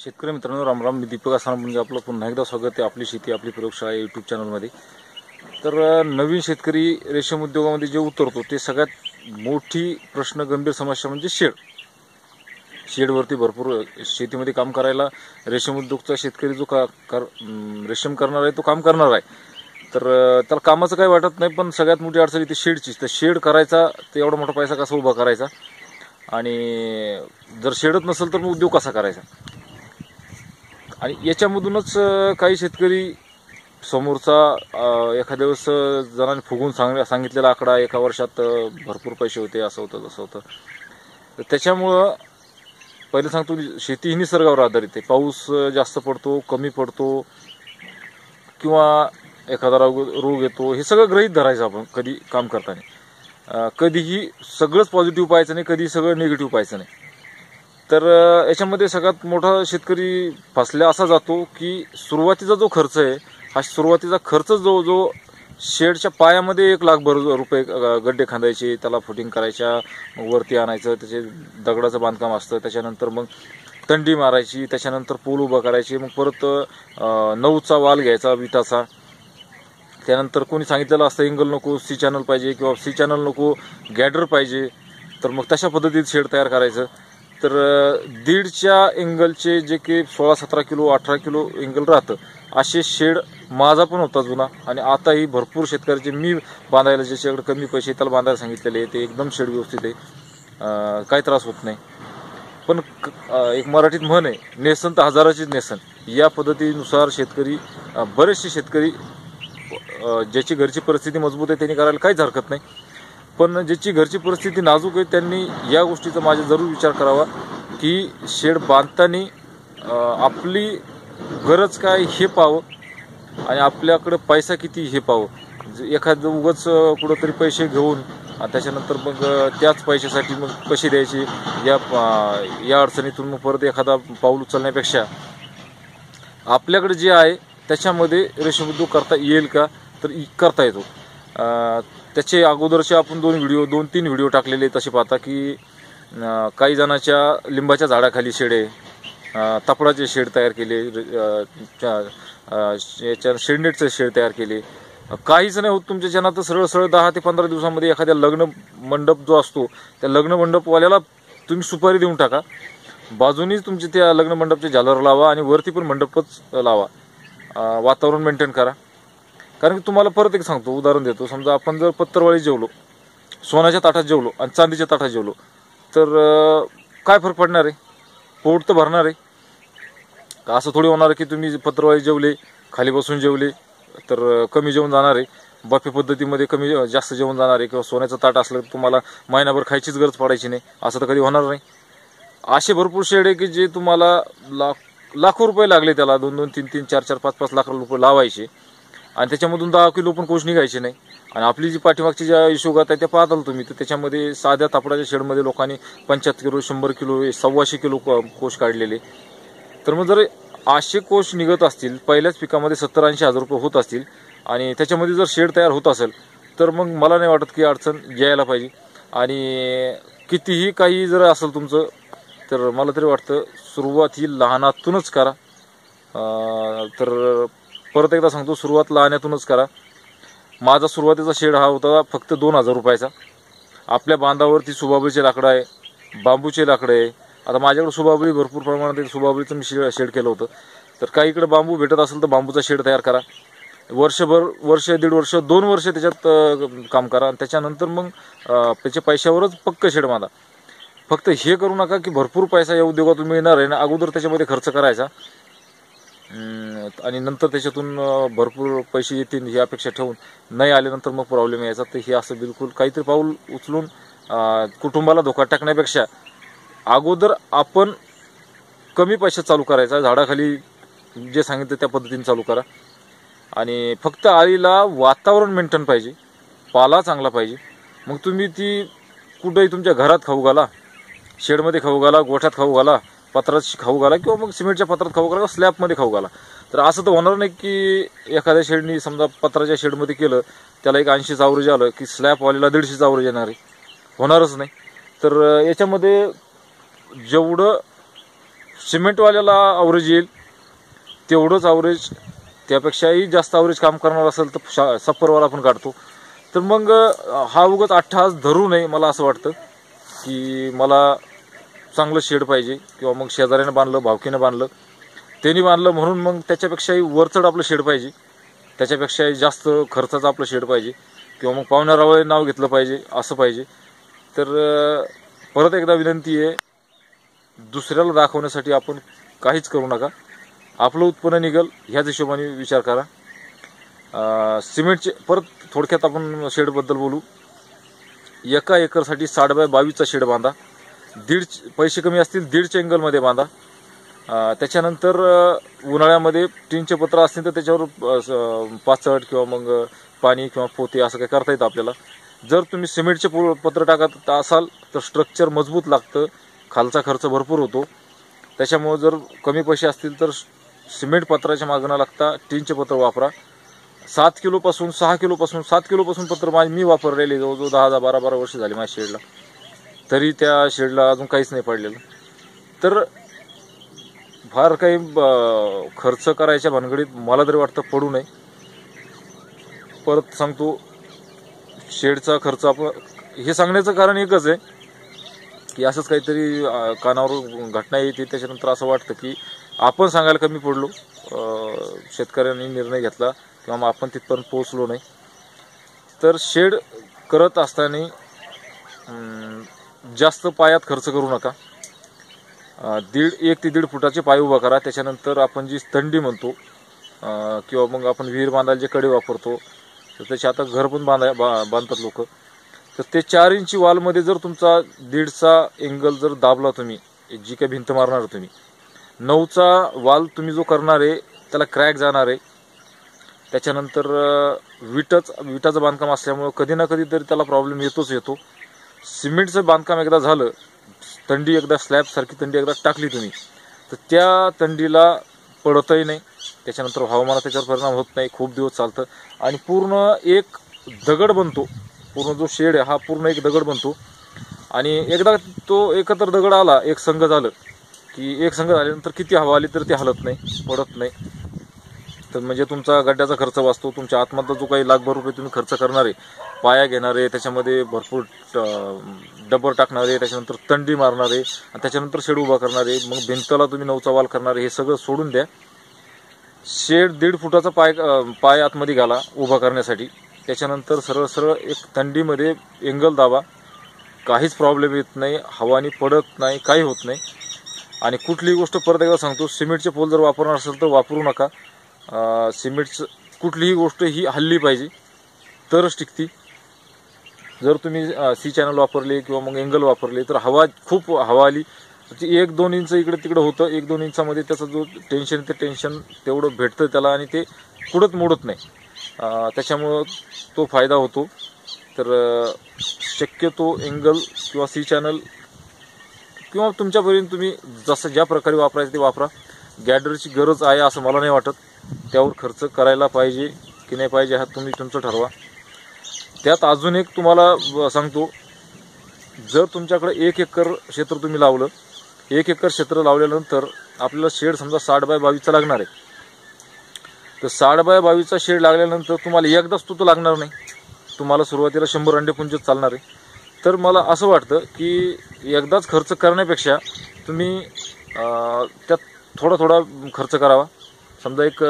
शेतकरी मित्रांनो, राम राम. मी दीपक आसाराम म्हणजे आपलं पुन्हा एकदा स्वागत आहे आपली शेती आपली प्रयोगशाळा यूट्यूब चॅनलमध्ये. तर नवीन शेतकरी रेशीम उद्योगामध्ये जे उतरतो ते सगळ्यात मोठी प्रश्न गंभीर समस्या म्हणजे शेडवरती भरपूर शेतीमध्ये काम करायला रेशीम उद्योगचा शेतकरी जो रेशीम करणार आहे तो काम करणार आहे. तर त्याला कामाचं काही वाटत नाही, पण सगळ्यात मोठी अडचण इथे शेडची. तर शेड करायचा तर एवढा मोठा पैसा कसा उभा करायचा, आणि जर शेडच नसेल तर मग उद्योग कसा करायचा. आणि याच्यामधूनच काही शेतकरी समोरचा एखाद्या वेळेस जणांनी फुगून सांगितलेला आकडा एका वर्षात भरपूर पैसे होते, असं होतं तसं होतं. तर त्याच्यामुळं पहिले सांगतो, शेती ही निसर्गावर आधारित आहे. पाऊस जास्त पडतो कमी पडतो किंवा एखादा रोग येतो, हे सगळं गृहीत धरायचं आपण कधी काम करताना. कधीही सगळंच पॉझिटिव्ह पाहायचं नाही, कधी सगळं निगेटिव्ह पाहायचं नाही. तर याच्यामध्ये सगळ्यात मोठा शेतकरी फसल्या असा जातो की सुरुवातीचा जो खर्च आहे, हा सुरुवातीचा खर्च जो शेडच्या पायामध्ये 1,00,000 रुपये गड्डे खांदायचे, त्याला फुटिंग करायच्या, मग वरती आणायचं, त्याचे दगडाचं बांधकाम असतं, त्याच्यानंतर मग तंडी मारायची, त्याच्यानंतर पूल उभा करायची, मग परत 9चा वाल घ्यायचा विटाचा. त्यानंतर कोणी सांगितलेलं असतं एंगल नको, सी चॅनल पाहिजे किंवा सी चॅनल नको, गॅडर पाहिजे. तर मग तशा पद्धतीत शेड तयार करायचं. तर 1.5च्या एंगलचे जे की 16-17 किलो 18 किलो एंगल राहतं, असे शेड माझा पण होता जुना. आणि आताही भरपूर शेतकऱ्याचे मी बांधायला ज्याच्याकडे कमी पैसे त्याला बांधायला सांगितलेले, ते एकदम शेड व्यवस्थित आहे, काही त्रास होत नाही. पण एक मराठीत म्हण आहे, नेसन तर हजाराचीच नेसन. या पद्धतीनुसार शेतकरी, बरेचसे शेतकरी ज्याची घरची परिस्थिती मजबूत आहे त्यांनी करायला काहीच हरकत नाही, पण ज्याची घरची परिस्थिती नाजूक आहे त्यांनी या गोष्टीचा माझा जरूर विचार करावा की शेड बांधताना आपली गरज काय हे पाहावं आणि आपल्याकडे पैसा किती हे पाहावं. एखादं उगाच कुठंतरी पैसे घेऊन त्याच्यानंतर मग त्याच पैशासाठी मग कसे द्यायचे, या अडचणीतून मग परत एखादा पाऊल उचलण्यापेक्षा आपल्याकडे जे आहे त्याच्यामध्ये रेशीम उद्योग करता येईल का, तर करता येतो. त्याचे अगोदरचे आपण 2-3 व्हिडिओ टाकलेले तसे पाहता की काही जणांच्या लिंबाच्या झाडाखाली शेड आहे, तपडाचे शेड तयार केले, याच्या शेडनेटचे शेड तयार केले. काहीच नाही होत तुमच्या ज्यांना. तर सरळ 10 ते 15 दिवसामध्ये एखाद्या लग्न मंडप जो असतो त्या लग्न मंडपवाल्याला तुम्ही सुपारी देऊन टाका, बाजूनीच तुमचे त्या लग्न मंडपचे झालर लावा आणि वरती पण मंडपच लावा, वातावरण मेंटेन करा. कारण की तुम्हाला परत एक सांगतो, उदाहरण देतो. समजा आपण जर पत्तरवाळी जेवलो, सोन्याच्या ताटात जेवलो आणि चांदीच्या ताटात जेवलो, तर काय फरक पडणार आहे? पोट तर भरणार आहे. असं थोडी होणार आहे की तुम्ही पत्तरवाळी जेवले, खाली बसून जेवले तर कमी जेवण जाणार आहे, बफे पद्धतीमध्ये जास्त जेवण जाणार आहे. किंवा सोन्याचं ताट असलं तर तुम्हाला महिनाभर खायचीच गरज पडायची नाही, असं तर कधी होणार नाही. असे भरपूर शेड आहे की जे तुम्हाला लाखो रुपये लागले त्याला, 2-2, 3-3, 4-4, 5-5 लाख रुपये लावायचे आणि त्याच्यामधून 10 किलो पण कोश निघायचे नाही. आणि आपली जी पाठीमागची ज्या हिशोगात आहे त्या पाहताल तुम्ही, तर त्याच्यामध्ये साध्या तापडाच्या शेडमध्ये लोकांनी 75 किलो 100 किलो 125 किलो कोश काढलेले. तर मग जर असे कोश निघत असतील, पहिल्याच पिकामध्ये 70-80 हजार रुपये होत असतील आणि त्याच्यामध्ये जर शेड तयार होत असेल, तर मग मला नाही वाटत की अडचण यायला पाहिजे. आणि कितीही काही जर असेल तुमचं, तर मला तरी वाटतं सुरुवात ही लहानातूनच करा. तर परत एकदा सांगतो, सुरुवात लहानातूनच करा. माझा सुरुवातीचा शेड हा होता फक्त 2,000 रुपयाचा. आपल्या बांधावरती सुबाबळीचे लाकडं आहे, बांबूचे लाकडं आहे. आता माझ्याकडे सुबाबळी भरपूर प्रमाणात आहे, सुबाबळीचं मी शेड केलं होतं. तर काही इकडे बांबू भेटत असेल तर बांबूचा शेड तयार करा. वर्षभर, 1.5 वर्ष 2 वर्ष त्याच्यात काम करा आणि त्याच्यानंतर मग त्याच्या पैशावरच पक्क शेड बांधा. फक्त हे करू नका की भरपूर पैसा या उद्योगातून मिळणार आहे ना, अगोदर त्याच्यामध्ये खर्च करायचा आणि नंतर त्याच्यातून भरपूर पैसे येतील ही अपेक्षा ठेवून नाही आल्यानंतर मग प्रॉब्लेम यायचा. तर हे असं बिलकुल काहीतरी पाऊल उचलून कुटुंबाला धोका टाकण्यापेक्षा अगोदर आपण कमी पैशात चालू करायचा, झाडाखाली जे सांगितलं त्या पद्धतीने चालू करा. आणि फक्त आळीला वातावरण मेंटेन पाहिजे, पाला चांगला पाहिजे. मग तुम्ही ती कुठेही तुमच्या घरात खाऊ घाला, शेडमध्ये खाऊ घाला, गोठ्यात खाऊ घाला, पत्रात खाऊ घाला किंवा मग सिमेंटच्या पत्रात खाऊ घाला किंवा स्लॅबमध्ये खाऊ घाला. तर असं तर होणार नाही की एखाद्या शेडनी समजा पत्राच्या शेडमध्ये केलं, त्याला एक 80 आवरेज आलं की स्लॅबवालीला 150 आवरेज येणार आहे, होणारच नाही. तर याच्यामध्ये जेवढं सिमेंटवाल्याला ॲव्हरेज येईल तेवढंच ॲव्हरेज, त्यापेक्षाही जास्त ॲव्हरेज काम करणार असेल तर सप्परवाला पण काढतो. तर मग हा उगाच अट्टहास धरू नये. मला असं वाटतं की मला चांगलं शेड पाहिजे, किंवा मग शेजाऱ्यानं बांधलं, भावकीनं बांधलं, त्यांनी बांधलं म्हणून मग त्याच्यापेक्षाही वरचढ आपलं शेड पाहिजे, त्याच्यापेक्षाही जास्त खर्चाचं आपलं शेड पाहिजे, किंवा मग पाहुण्यारावळे नाव घेतलं पाहिजे, असं पाहिजे. तर परत एकदा विनंती आहे, दुसऱ्याला दाखवण्यासाठी आपण काहीच करू नका. आपलं उत्पन्न निघेल ह्याच हिशोबाने विचार करा. सिमेंटचे परत थोडक्यात आपण शेडबद्दल बोलू. एका एकरसाठी 60x22चा शेड बांधा. पैसे कमी असतील 1.5 एंगलमध्ये बांधा. त्याच्यानंतर उन्हाळ्यामध्ये टीनचे पत्र असतील तर त्याच्यावर पाचट किंवा मग पाणी किंवा पोते असं काही करता येतं आपल्याला. जर तुम्ही सिमेंटचे पत्र टाकत असाल तर स्ट्रक्चर मजबूत लागतं, खालचा खर्च भरपूर होतो. त्याच्यामुळे जर कमी पैसे असतील तर सिमेंट पत्राच्या मागं न लागता टीनचे पत्र वापरा. 7 किलोपासून 6 किलोपासून 7 किलोपासून पत्र मी वापरलेले जवळजवळ 10-12 वर्ष झाली माझ्या शेडला, तरी त्या शेडला अजून काहीच नाही पडलेलं. तर फार काही खर्च करायच्या भानगडीत मला तरी वाटतं पडू नये. परत सांगतो, शेडचा खर्च आपण हे सांगण्याचं कारण एकच आहे की असंच काहीतरी कानावर घटना येते, त्याच्यानंतर असं वाटतं की आपण सांगायला कमी पडलो, शेतकऱ्यांनी निर्णय घेतला किंवा मग आपण तिथपर्यंत पोहोचलो नाही. तर शेड करत असताना जास्त पायात खर्च करू नका. 1 ते 1.5 फुटाचे पाय उभा करा. त्याच्यानंतर आपण जी तंडी म्हणतो किंवा मग आपण विहीर बांधायला जे कडे वापरतो, तर त्याचे आता घर पण बांधतात लोक. तर ते 4 इंची वालमध्ये जर तुमचा 1.5चा एंगल जर दाबला तुम्ही, जी काही भिंत मारणार तुम्ही, 9चा वाल तुम्ही जो करणार आहे त्याला क्रॅक जाणार आहे. त्याच्यानंतर विटाचं बांधकाम असल्यामुळं कधी ना कधी तरी त्याला प्रॉब्लेम येतो. सिमेंटचं बांधकाम एकदा झालं, तंडी एकदा स्लॅबसारखी तंडी एकदा टाकली तुम्ही, तर त्या तंडीला पडतही नाही, त्याच्यानंतर हवामानात त्याच्यावर परिणाम होत नाही, खूप दिवस चालतं आणि पूर्ण एक दगड बनतो. पूर्ण जो शेड आहे हा पूर्ण एक दगड बनतो. आणि एकदा तो एकत्र दगड आला, एक संघ झालं की एक संघ झाल्यानंतर किती हवा आली तर ते हलत नाही, पडत नाही. तर म्हणजे तुमचा गड्ड्याचा खर्च वाचतो. तुमच्या आतमधला जो काही लाखभर रुपये तुम्ही खर्च करणार आहे, पाया घेणार आहे, त्याच्यामध्ये भरपूर डबर टाकणार आहे, त्याच्यानंतर तंडी मारणार आहे आणि त्याच्यानंतर शेड उभा करणार आहे, मग भिंतला तुम्ही 9चा वाल करणार आहे, हे सगळं सोडून द्या. शेड 1.5 फुटाचा पाय आतमध्ये घाला उभा करण्यासाठी. त्याच्यानंतर सरळ सरळ एक तंडीमध्ये एंगल दाबा, काहीच प्रॉब्लेम येत नाही, हवानी पडत नाही, काही होत नाही. आणि कुठलीही गोष्ट परत एकदा सांगतो, सिमेंटचे पोल जर वापरणार असेल तर वापरू नका. सिमेंटचं कुठलीही गोष्ट ही हल्ली पाहिजे तरच टिकती. जर तुम्ही सी चॅनल वापरले किंवा मग एंगल वापरले तर खूप हवा आली, 1-2 इंच इकडे तिकडे होतं, 1-2 इंचामध्ये त्याचं जो टेन्शन ते टेन्शन तेवढं भेटतं त्याला आणि ते कुडत मोडत नाही, त्याच्यामुळं तो फायदा होतो. तर शक्यतो एंगल किंवा सी चॅनल किंवा तुमच्यापर्यंत तुम्ही जसं ज्या प्रकारे वापरायचं ते वापरा. गॅडरची गरज आहे असं मला नाही वाटत. त्यावर खर्च करायला पाहिजे की नाही पाहिजे हा तुम्ही तुमचं ठरवा. त्यात अजून एक तुम्हाला सांगतो, जर तुमच्याकडे 1 एकर क्षेत्र तुम्ही लावलं, 1 एकर क्षेत्र लावल्यानंतर आपल्याला शेड समजा 60x22चा लागणार आहे, तर 60x22चा शेड लागल्यानंतर तुम्हाला एकदाच तो लागणार नाही, तुम्हाला सुरुवातीला 100 अंडेपुंजच चालणार आहे. तर मला असं वाटतं की एकदाच खर्च करण्यापेक्षा तुम्ही त्यात थोडा खर्च करावा. समजा एक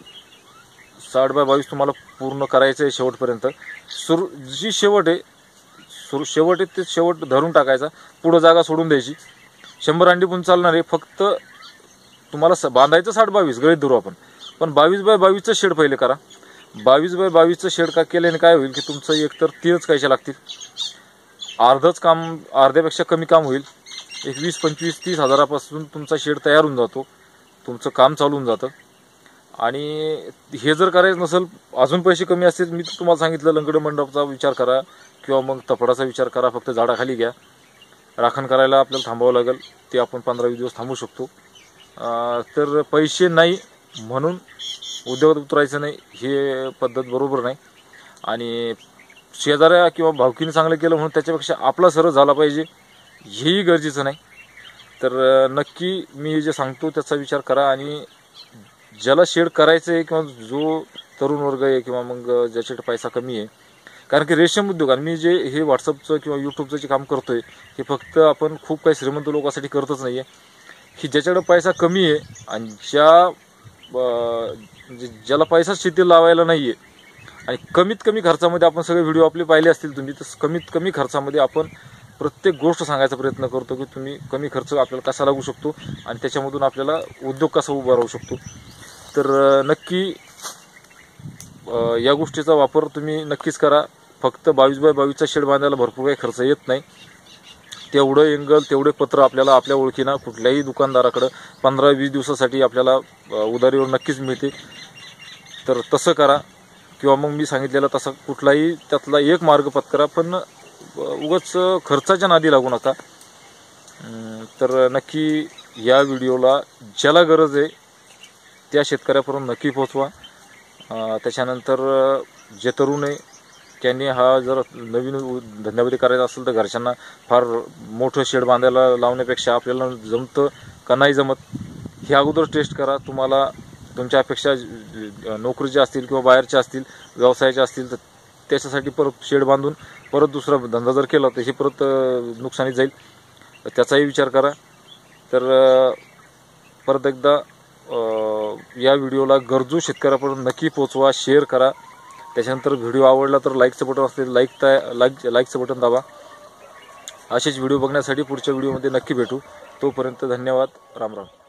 60x22 तुम्हाला पूर्ण करायचं आहे शेवटपर्यंत, जी शेवट आहे ते शेवट धरून टाकायचा, पुढं जागा सोडून द्यायची. 100 अंडेपुंज चालणार आहे, फक्त तुम्हाला बांधायचं 60x22 गळीत धरू आपण, पण 22x22चं शेड पहिले करा. 22x22चं शेड का केल्याने काय होईल की तुमचं एकतर 3च कायच्या लागतील, अर्धच काम, अर्ध्यापेक्षा कमी काम होईल. एक 20, 25, 30 हजारापासून तुमचा शेड तयार होऊन जातो, तुमचं काम चालू होऊन जातं. आणि हे जर करायचं नसेल, अजून पैसे कमी असतील, मी तुम्हाला सांगितलं लंगड मंडपचा विचार करा किंवा मग तपडाचा विचार करा, फक्त झाडाखाली घ्या. राखण करायला आपल्याला थांबावं लागेल, ते आपण 15-20 दिवस थांबू शकतो. तर पैसे नाही म्हणून उद्योगात उतरायचं नाही, हे पद्धत बरोबर नाही. आणि शेजाऱ्या किंवा भावकीने चांगलं केलं म्हणून त्याच्यापेक्षा आपला सरळ झाला पाहिजे हेही गरजेचं नाही. तर नक्की मी जे सांगतो त्याचा विचार करा आणि ज्याला शेड करायचं आहे किंवा जो तरुण वर्ग आहे किंवा मग ज्याच्याकडे पैसा कमी आहे, कारण की रेशीम उद्योग आणि मी जे हे व्हॉट्सअपचं किंवा यूट्यूबचं जे काम करतोय हे फक्त आपण खूप काही श्रीमंत लोकांसाठी करतच नाही आहे, की ज्याच्याकडे पैसा कमी आहे आणि ज्याला पैसा शेतीला लावायला नाही आहे आणि कमीत कमी खर्चामध्ये आपण सगळे व्हिडिओ आपले पाहिले असतील तुम्ही, तर कमीत कमी खर्चामध्ये आपण प्रत्येक गोष्ट सांगायचा प्रयत्न करतो की तुम्ही कमी खर्च आपल्याला कसा लागू शकतो आणि त्याच्यामधून आपल्याला उद्योग कसा उभा राहू शकतो. तर नक्की या गोष्टीचा वापर तुम्ही नक्कीच करा. फक्त 22x22चा शेड बांधायला भरपूर काही खर्च येत नाही. तेवढं एंगल तेवढे पत्र आपल्याला आपल्या ओळखीनं कुठल्याही दुकानदाराकडं 15-20 दिवसासाठी आपल्याला उधारीवर नक्कीच मिळते. तर तसं करा किंवा मग मी सांगितलेलं तसं कुठलाही त्यातला एक मार्ग पत्करा, पण उगाच खर्चाच्या नादी लागू नका. तर नक्की या व्हिडिओला ज्याला गरज आहे त्या शेतकऱ्यापर्यंत नक्की पोहोचवा. त्याच्यानंतर जे तरुण आहे त्यांनी हा जर नवीन धंद्यामध्ये करायचा असेल तर घरच्यांना फार मोठं शेड बांधायला लावण्यापेक्षा आपल्याला जमतं का नाही जमत हे अगोदर टेस्ट करा. तुम्हाला तुमच्या अपेक्षा नोकरीच्या असतील किंवा बाहेरच्या असतील, व्यवसायाच्या असतील, तर त्याच्यासाठी परत शेड बांधून परत दुसरा धंदा जर केला तर हे परत नुकसानीत जाईल, त्याचाही विचार करा. तर परत एकदा या व्हिडिओला गरजू शेतकऱ्यापर्यंत नक्की पोचवा, शेअर करा. त्याच्यानंतर व्हिडिओ आवडला तर लाईकचं बटन असते, लाईकचं बटन दाबा. असेच व्हिडिओ बघण्यासाठी पुढच्या व्हिडिओमध्ये नक्की भेटू. तोपर्यंत धन्यवाद. राम राम.